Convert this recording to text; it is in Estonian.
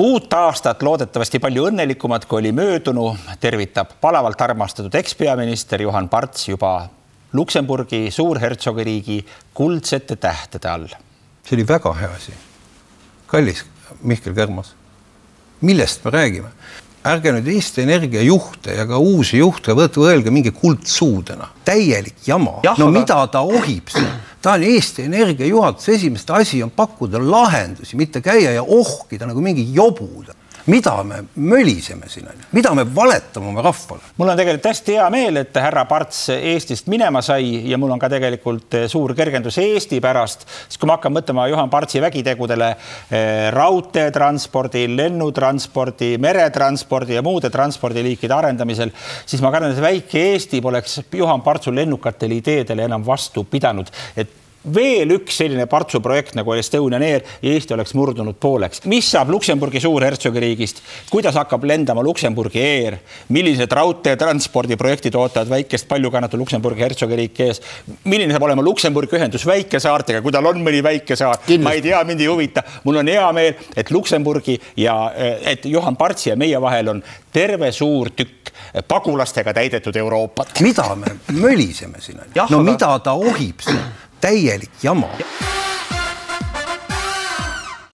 Uut aastat loodetavasti palju õnnelikumat, kui oli möödunu, tervitab palavalt armastatud ekspeaminister Juhan Parts juba Luksemburgi suurhertsogiriigi kuldsete tähtede all. See oli väga hea asi. Kallis Mihkel Kärmas, millest me räägime? Ärge nüüd Eesti Energia juhte ja ka uusi juhte võelge mingi kuldsuudena. Täielik jama. Mida ta ohib siin? Ta on Eesti Energia juhatuse esimeste asi on pakkuda lahendusi, mitte käia ja ohkida nagu mingi jobuda. Mida me möliseme siin? Mida me valetame oma rahvale? Mul on tegelikult hästi hea meel, et härra Parts Eestist minema sai ja mul on ka tegelikult suur kergendus Eesti pärast. Siis kui ma hakkan mõtlema Juhan Partsi vägitegudele raudteetranspordi, lennutranspordi, meretranspordi ja muude transpordiliikide arendamisel, siis ma kardan, et väike Eesti poleks Juhan Partsu lennukatele ideedele enam vastu pidanud. Et veel üks selline Partsu projekt nagu Estonian Air ja Eesti oleks murdunud pooleks. Mis saab Luksemburgi suurhertsogiriigist? Kuidas hakkab lendama Luksemburgi Air? Millised raudteetranspordi projektid ootavad väikest palju kannatu Luksemburgi hertsogiriik ees? Milline saab olema Luksemburgi ühendus väikesaartega, kui tal on mõni väikesaar? Ma ei tea, mind ei huvita. Mul on hea meel, et Luksemburgi ja et Juhan Partsi ja meie vahel on terve suur tükk pagulastega täidetud Euroopat. Mida me möliseme siin? Mida ta ohib siin? Täielik jama.